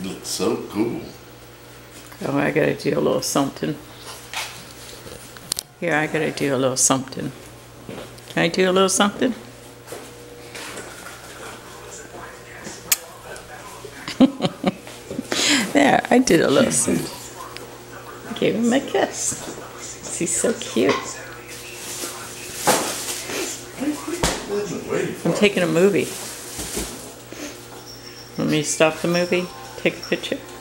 looks so cool. Oh, I gotta do a little something. Here, I gotta do a little something. Can I do a little something? There, I did a little something. I gave him a kiss. He's so cute. I'm taking a movie. Want me to stop the movie? Take a picture?